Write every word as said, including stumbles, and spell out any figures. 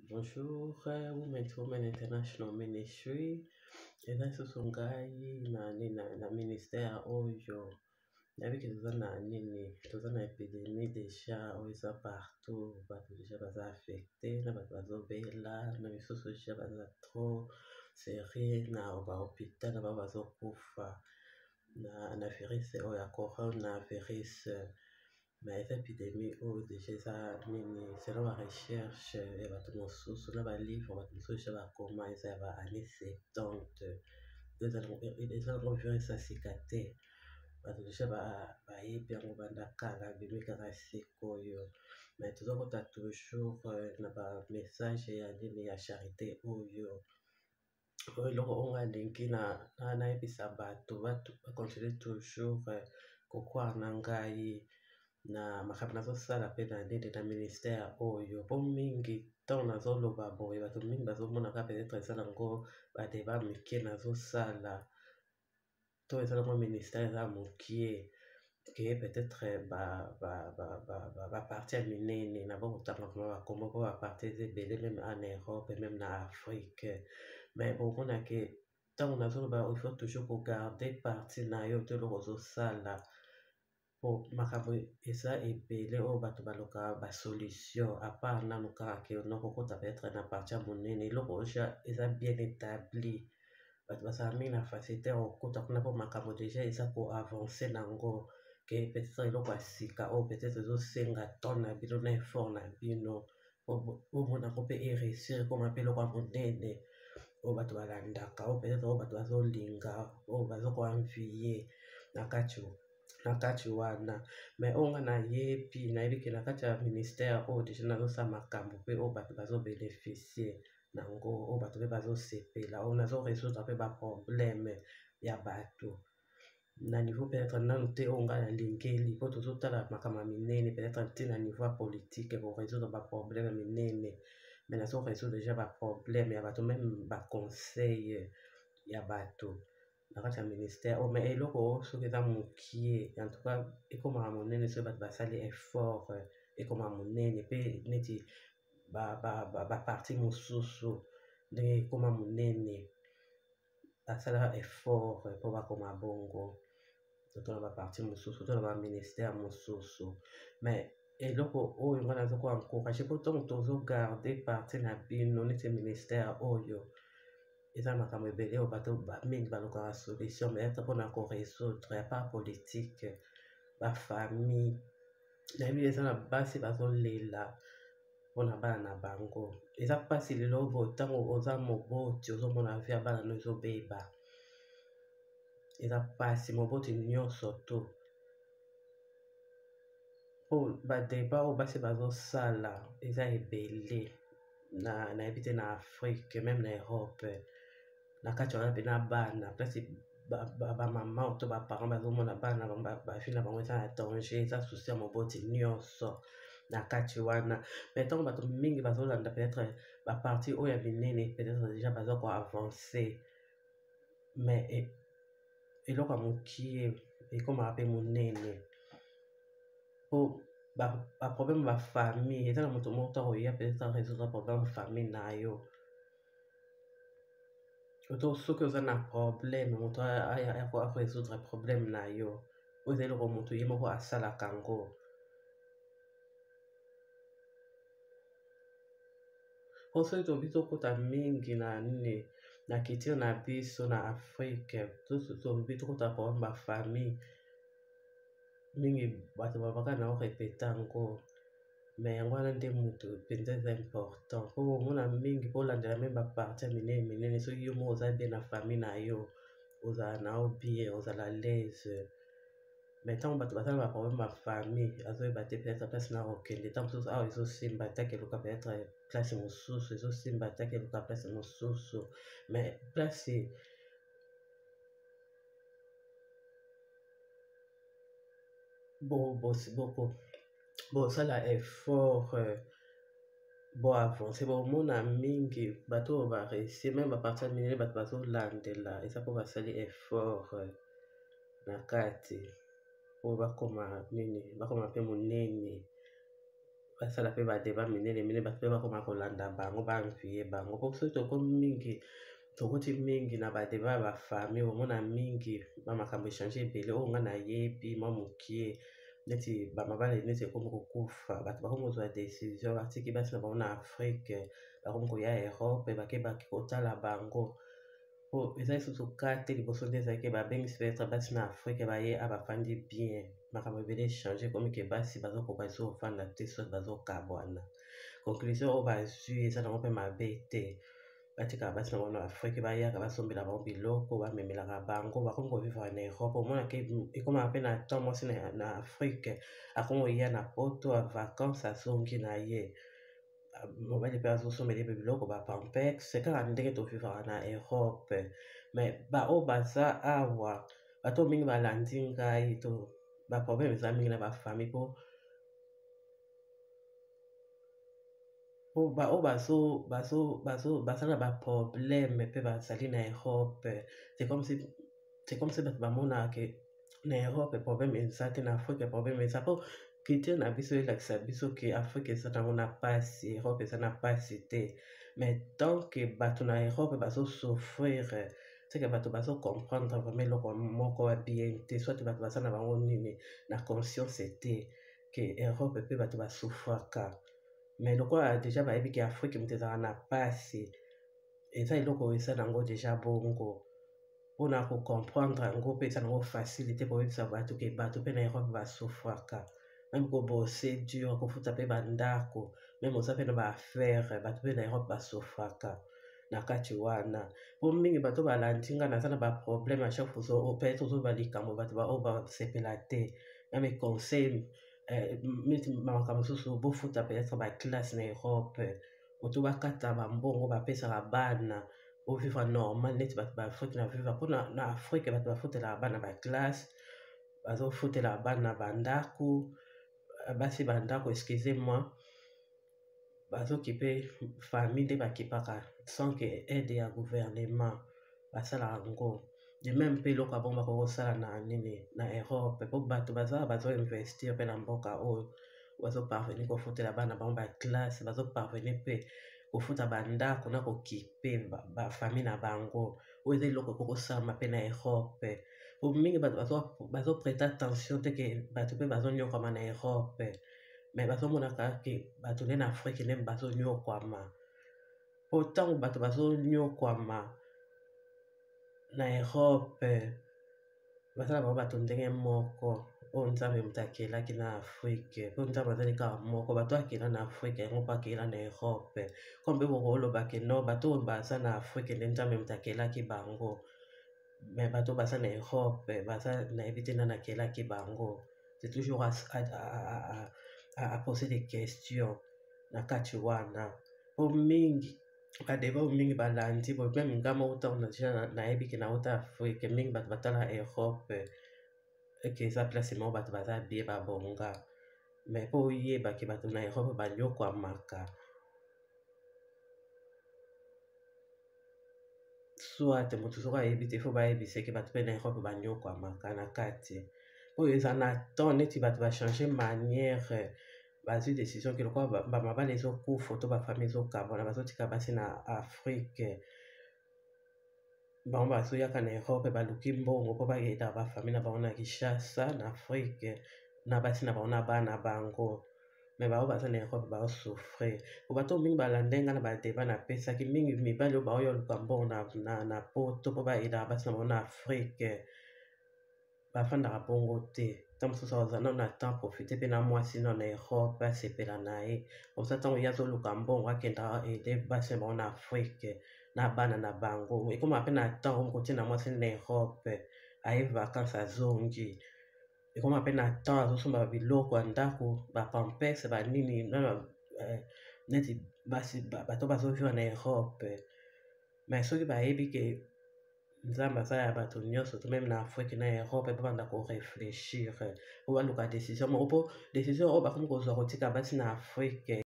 Bonjour, uh, Women to Women International Ministry. Eza lisusu ngai na nini na, na ministère oyo nayebi ke toza na nini toza na épidémie déjà oyo eza partout, bato déjà baza affecté na bato bazobela na misusu déjà baza trop sérieux na bahôpital na bao bazokufa na, na virus oyo ya coronavirus. Mais eza épidémie oyo déjà eza nini selon ba recherche ya bato mosusu na balivre bato mosusu déjà bakoma eza ya ba année septante eza nango virus ya sika te bato déjà bayebi yango banda kala bimi kaka sikoyo. Mais tozokota toujours na bamessage ya nini ya charité oyo oyo eloko oyo nga ndenge nayebisa bato bacontinue toujours kokwara na ngai na makambo nazosala mpe na nini na ministère oyo mpo mingi ntango nazoloba boye bato mingi bazomonaka peut-être eza nango badeba mike nazosala to eza nango ministère eza mokie ke peut-être baparti ya minene na bokotanga koma bakombo mpo baparti eza ebele meme en Europe meme na Afrique. Mais bomonake ntango nazoloba il faut toujours kogarde parti na yo to eloko ozosala po makambo eza ebele oyo bato balokaka basolution apart nanu kaka ke nokokota peut-être na parti ya monene eloko oja eza bien établi bato bazala mingi na facilité ya kokota kuna mpo makambo déjà eza koavance nango ke peut-être eloko ya sika oyo peut-être ezosenga temps na bino na effort na bino omonako mpe eréussir ekoma mpe eloko ya monene oyo bato balandaka oyo peut-être oyo bato bazolinga oyo bazokoanvie na kati na kati wana. Mais oyo nga nayebi nayebi ke na kati ya ministère oyo déjà nazosala makambo mpe oyo bato bazobénéficie nango oyo bato mpe bazosepela oyo nazorésoudre mpe baproblème ya bato na niveau peut-être nanu te oyo nga nalingeli mpo tozotala makambo ya minene peut-être te na niveau ya politique korésoudre baproblème ya minene. Mais nazorésoudre déjà baproblème ya bato meme baconseil ya bato na kati ya ministère oyo. Mais eloko oyo soki eza mokie en tout cas ekomaka monene soki bato basali effort ekomaka monene mpe neti baparti mosusu ndenge ekoma monene basalaka effort mpo bakoma bongo to na baparti mosusu to na baministère mosusu. Mais eloko oyo nga nazoko encourage mpo ntango tozogarde parti na bino neti ministère oyo eza makambo ebele oyo bato mingi balokaka solution mais ete mpona korésoudre ya part politique bafamille nayebi eza na basi bazolela mpona bana na bango eza mpasi lelo boye ntango oza moboti ozomona vi ya bana no ezobeba eza mpasi moboti nyonso to mpo badeba oyo basi bazosala eza ebele nayebi te na Afrique meme na Europe na kati wana mpe na bana place bamama to baparent bazomona bana bafi na bango eza na danger eza susi ya moboti nyonso na kati wana. Mais ntango bato mingi bazolanda peut-être baparti oyo ya minene peut-être déjà baza koavance mais eloko ya mokie ekomaka mpe monene mpo baproblème bafamille eza na moto moko to akoya peut-être résoudre problème famille na yo to soki oza na problème moto akorésoudre problème na yo oyo eza eloko moto ye moko asalaka yango. Po soki tobi tokota mingi na nini na culture na biso na Afrique tobi tokota problème bafamille mingi bato babaka na orepeta yango. Mais yango wana nde moto mpenza eza important mpo omona mingi mpo olandela meme baparti ya minene minene soki yo moko oza bien na famille na yo ozala nao bien ozala l'aise. Mais ntango bato baza na baproblème bafamille azoyeba te peut-être place na okende ntango mosusu awa ezosimba atake eluka peut-être place mosusu ezosimba atake eluka place mosusu. Mais place bosala effort bo avance bomona mingi bato oyo bareussi meme baparti ya minene bato bazolandela eza mpo basali effort na kati oyo bakoma nini bakoma mpe monene basala mpe badeba minene minene bato mpe bakoma kolanda bango banvie bango mpo soki tokomi mingi tokoti mingi na badeba ya bafamille omona mingi bamakambo echange ebele oyo nga nayebi mwa mokie neti bamabala neti ekomi kokufa bato bakomi kozwa décision batiki basi na bango na afrique bakomi koya europe bakebaki kotala bango po eza lisusu ka te liboso nde ezalaki babengisi petre basi na afrique baye a bafandi bien makambo ebele echange ekomi ke basi bazokoka esi ofanda te soki bazokabwana conclusion oyo bazwi eza nango mpe mabe te batikaka basi na bango na afrique bayaka basombela bango biloko bamemelaka bango bakomi kovivre na europe omonake ekomaka mpe na temps mwasi na afrique akomi koya na poto ya vacance azongi na ye mobali mpe azosombela mpe biloko bapampex kaka ndenge tovivaka na europe mais baoyo baza awa bato mingi balandi ngai to baproblème eza mingi na bafamille mpo po baoyo baza na baproblème mpe bazali na europe c'est comme si bato bamonaka ke na europe problème eza te na afrique problème eza po culture na biso elakisa biso ke afrique eza nango na pasi europe eza na pasi te mais tant ke bato na europe bazosouffrir teke bato bazocomprendre vraiment eloko moko ya bien te soit bato baza na bango nini na conscience te ke europe mpe bato basouffraka mais lokola deja bayebi ke afrique moto ezalaka na pasi eza eloko eza nango deja bongo mpona kocomprendre yango mpe eza nango facilité koyebisa bato ke bato mpe na europe basouffraka meme kobose dur kofuta mpe bandako meme oza mpe na baaffaire bato mpe na europe basouffraka na kati wana po mingi bato balandi nga naza na baproblème a chaque fois peut-être ozoba likambo bato baoyo basepela te meme conseil miti makambo mosusu bofuta peut-être baklasse na europe oto bakata bambongo bapesaka bana ovivre normal neti bato baafrike na vivre mpo na afrique bato bafutelaka bana baklasse bazofutelaka bana bandako basi bandako excuse moi bazokipe famille nde bakipaka sans ke aide ya gouvernement basalaka yango de même mpe eloko ya bongo bakokosala na nini na europe mpo bato bazala bazoinvestir mpe na mboka oyo bazoparvenir kofutela bana bango baklasse bazoparvenir mpe kofuta bandako na kokipe bafamille na bango oyo eza eloko ekokosalama mpe na europe po mingi bato bazoprete attention te ke bato mpe bazonyokwama na europe mais bazomonaka ke bato nde na afrique nde bazonyokwama po ntango bato bazonyokwama na europe basala bango bato ndenge moko oyo nzambe moto akelaki na afrique po nzambe azali kaka moko bato akela na afrique yango mpo akela na europe comme mpe bokolobake no bato oyo baza na afrique nde nzambe moto akelaki bango mais bato baza na europe baza nayebi te nani akelaki bango c'est toujours à poser des questions na kati wana po mingi badeba oyo mingi balandi boye meme ngama ota deja nayebiki na ota afrique mingi bato batala europe eke eza place moko bato baza bie babonga mais mpo oyebaki bato na europe banyokwamaka soit moto soko ayebi te fo bayebiseki bato mpe na europe banyokwamaka na kati oyo eza na temps neti bato bachange manière bazwi décision ke lokola bamabala ezokufa to bafamille ezokabwana bazotika basi na afrique bango bazoyaka na europe baluki mbongo mpo bakendaka bafamille na bango na kinshasa na afrique na basi na bango na bana bango mais bango baza na europe baosouffrir po bato mingi balande nga na badeba napesaki mingi mibali oyo baoyoluka mbongo na poto mpo bayedaka basi na bango na afrique bafandaka bongo te ntango mosusu aza nano na temps profite mpe na mwasi nano na europe asepela na ye komsa ntango ye azoluka mbongo akendaka ede basi na bango na afrique na bana na bango ekomaka mpe na temps omo kotie na mwasi na europe aye vacance azongi ekomaka mpe na temps azosomba biloko ya ndako bapampes banini neti bato bazovivre na europe mais soki bayebi ke nzambe aza ya bato nyonso to meme na afrique na europe mpo banda korefléchir po baluka décision moko mpo décision oyo bakomi kozwa kotika basi na afrique